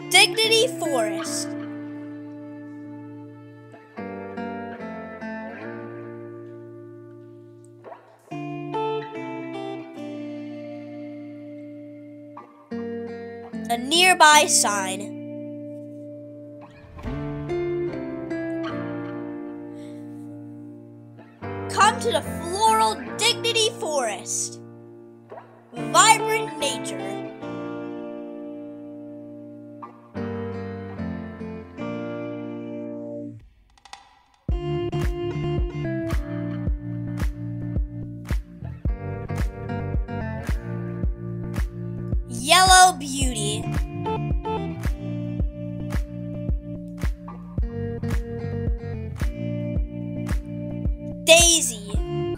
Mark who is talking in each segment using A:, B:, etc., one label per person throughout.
A: Dignity Forest. A nearby sign. Come to the Floral Dignity Forest. Vibrant nature. Yellow beauty. Daisy.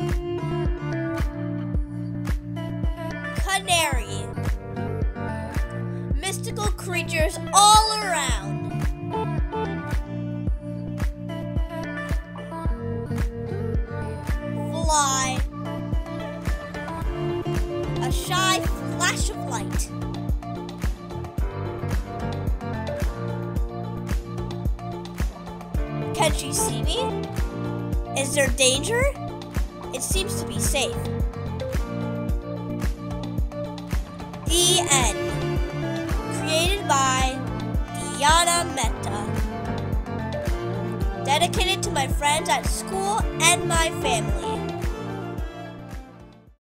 A: Canary. Mystical creatures all around. Fly. A shy flash of light. Can she see me? Is there danger? It seems to be safe. The end. Created by Diana Mehta. Dedicated to my friends at school and my family.